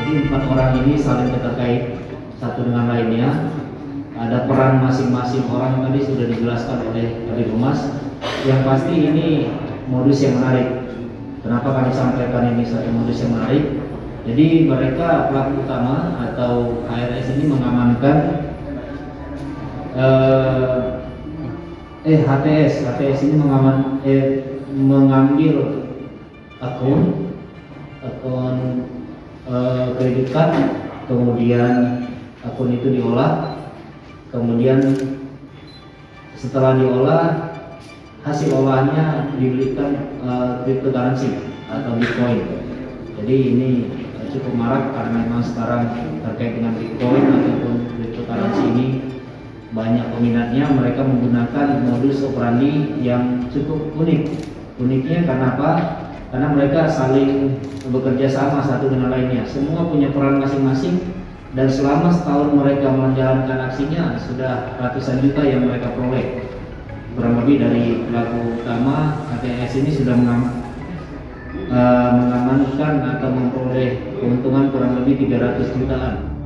Jadi 4 orang ini saling terkait satu dengan lainnya. Ada peran masing-masing orang tadi sudah dijelaskan oleh Kabid Humas. Yang pasti ini modus yang menarik. Kenapa kami sampaikan ini satu modus yang menarik? Jadi mereka pelaku utama atau HRS ini mengamankan HTS ini mengambil akun kredit card, kemudian akun itu diolah, kemudian setelah diolah hasil olahannya dibelikan cryptocurrency atau Bitcoin. Jadi ini cukup marak karena memang sekarang terkait dengan Bitcoin ataupun cryptocurrency ini banyak peminatnya. Mereka menggunakan modus operandi yang cukup unik. Uniknya karena apa? Karena mereka saling bekerja sama satu dengan lainnya. Semua punya peran masing-masing dan selama setahun mereka menjalankan aksinya sudah ratusan juta yang mereka peroleh. Kurang lebih dari pelaku utama HTS ini sudah mengamankan atau memperoleh keuntungan kurang lebih 300 jutaan.